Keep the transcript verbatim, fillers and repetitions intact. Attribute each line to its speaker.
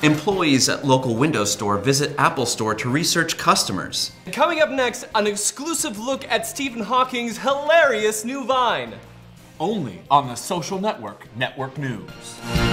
Speaker 1: Employees at local window store visit Apple Store to research customers.
Speaker 2: Coming up next, an exclusive look at Stephen Hawking's hilarious new Vine.
Speaker 3: Only on the social network, Network News.